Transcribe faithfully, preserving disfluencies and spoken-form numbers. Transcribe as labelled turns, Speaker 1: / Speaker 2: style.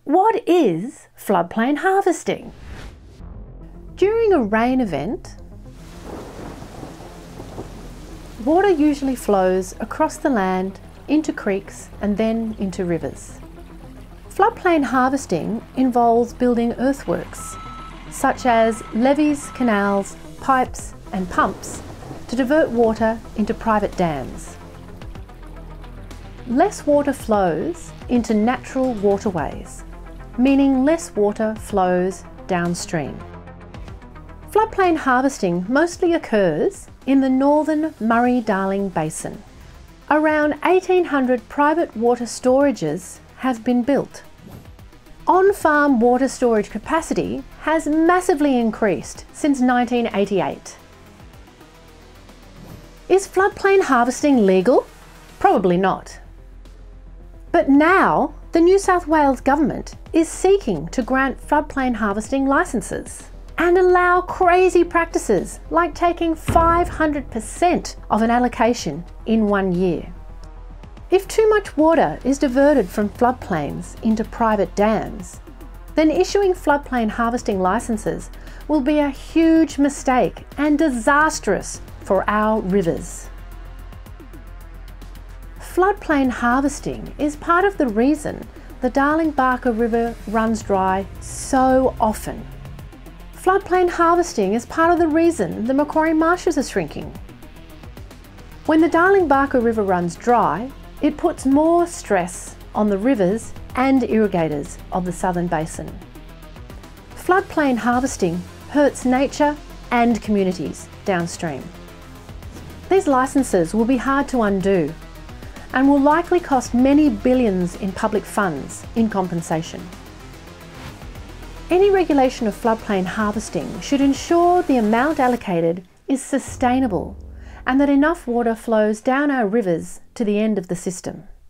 Speaker 1: What is floodplain harvesting? During a rain event, water usually flows across the land into creeks and then into rivers. Floodplain harvesting involves building earthworks, such as levees, canals, pipes and pumps to divert water into private dams. Less water flows into natural waterways, meaning less water flows downstream. Floodplain harvesting mostly occurs in the Northern Murray-Darling Basin. Around eighteen hundred private water storages have been built. On-farm water storage capacity has massively increased since nineteen eighty-eight. Is floodplain harvesting legal? Probably not. But now the New South Wales Government is seeking to grant floodplain harvesting licences and allow crazy practices like taking five hundred percent of an allocation in one year. If too much water is diverted from floodplains into private dams, then issuing floodplain harvesting licences will be a huge mistake and disastrous for our rivers. Floodplain harvesting is part of the reason the Darling Barker River runs dry so often. Floodplain harvesting is part of the reason the Macquarie marshes are shrinking. When the Darling Barker River runs dry, it puts more stress on the rivers and irrigators of the southern basin. Floodplain harvesting hurts nature and communities downstream. These licences will be hard to undo and will likely cost many billions in public funds in compensation. Any regulation of floodplain harvesting should ensure the amount allocated is sustainable and that enough water flows down our rivers to the end of the system.